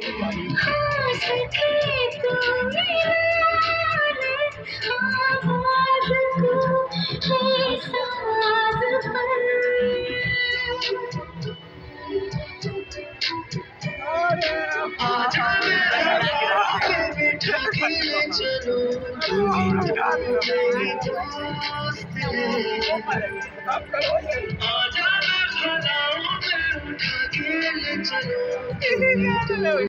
हाँ सखी तू मिला ले आवाज़ को है साज़ पर। आजा बिठा के ले चलो तू ही तो मेरी दोस्त है। आजा उठा के ले चलो